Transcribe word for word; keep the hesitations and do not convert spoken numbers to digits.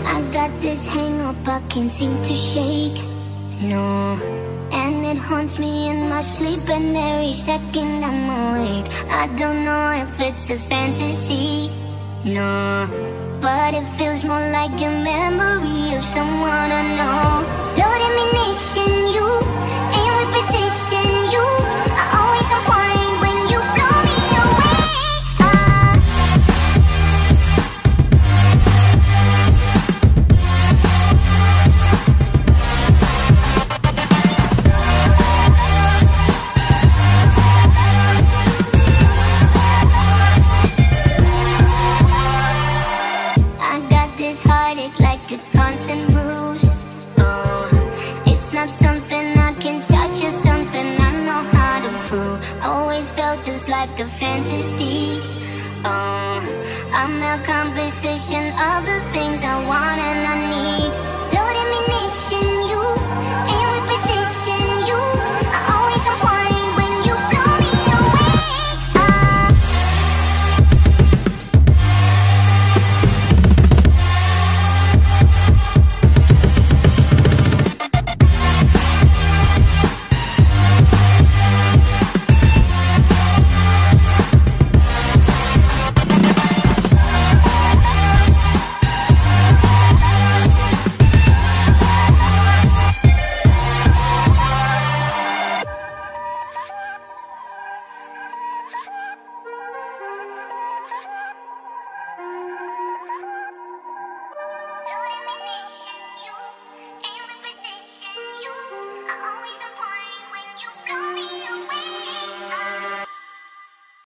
I got this hang up I can't seem to shake, no. And it haunts me in my sleep, and every second I'm awake. I don't know if it's a fantasy, no, but it feels more like a memory of someone I know. Load ammunition, you aim with precision, you I always unwind when you blow me away. Ah. I got this heartache like a constant bruise. Oh, it's not something I can touch or something I know how to prove. Always felt just like a fantasy. Oh, I'm a composition of the things I want and I need.